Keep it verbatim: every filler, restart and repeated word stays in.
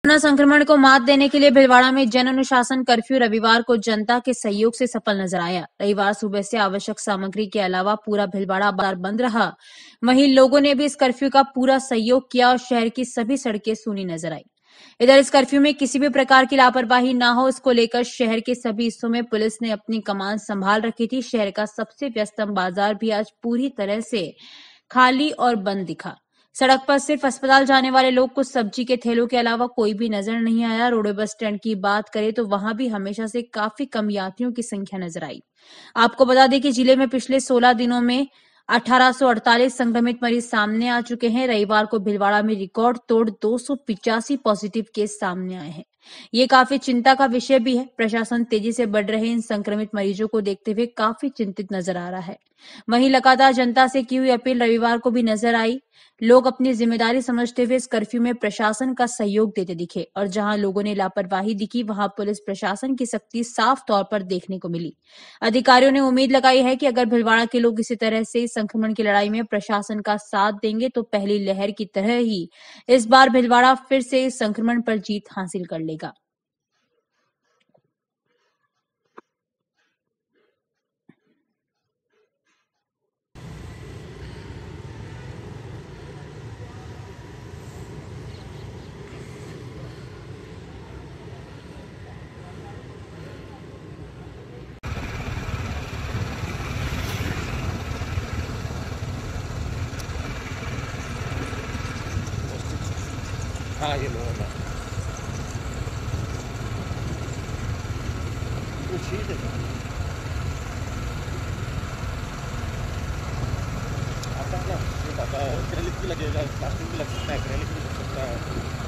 Corona संक्रमण को मात देने के लिए भीलवाड़ा में जन अनुशासन कर्फ्यू रविवार को जनता के सहयोग से सफल नजर आया। रविवार सुबह से आवश्यक सामग्री के अलावा पूरा भीलवाड़ा बाजार बंद रहा। वहीं लोगों ने भी इस कर्फ्यू का पूरा सहयोग किया और शहर की सभी सड़कें सूनी नजर आई। इधर इस कर्फ्यू में किसी भी प्रकार की लापरवाही ना हो, इसको लेकर शहर के सभी हिस्सों में पुलिस ने अपनी कमान संभाल रखी थी। शहर का सबसे व्यस्तम बाजार भी आज पूरी तरह से खाली और बंद दिखा। सड़क पर सिर्फ अस्पताल जाने वाले लोग, कुछ सब्जी के ठेलों के अलावा कोई भी नजर नहीं आया। रोडवे बस स्टैंड की बात करें तो वहां भी हमेशा से काफी कम यात्रियों की संख्या नजर आई। आपको बता दें कि जिले में पिछले सोलह दिनों में अठारह सौ अड़तालीस संक्रमित मरीज सामने आ चुके हैं। रविवार को भीलवाड़ा में रिकॉर्ड तोड़ दो सौ पिचासी पॉजिटिव केस सामने आए हैं। ये काफी चिंता का विषय भी है। प्रशासन तेजी से बढ़ रहे इन संक्रमित मरीजों को देखते हुए काफी चिंतित नजर आ रहा है। वहीं लगातार जनता से की हुई अपील रविवार को भी नजर आई। लोग अपनी जिम्मेदारी समझते हुए इस कर्फ्यू में प्रशासन का सहयोग देते दिखे और जहां लोगों ने लापरवाही दिखी, वहां पुलिस प्रशासन की सख्ती साफ तौर पर देखने को मिली। अधिकारियों ने उम्मीद लगाई है कि अगर भीलवाड़ा के लोग इसी तरह से इस संक्रमण की लड़ाई में प्रशासन का साथ देंगे तो पहली लहर की तरह ही इस बार भीलवाड़ा फिर से इस संक्रमण पर जीत हासिल कर लेगा। हाँ ये लो ना वो चीज़ है आता है ना, ये आता है एक्रेलिक भी लगेगा, प्लास्टिक भी लग सकता है, एक्रेलिक भी लग सकता है।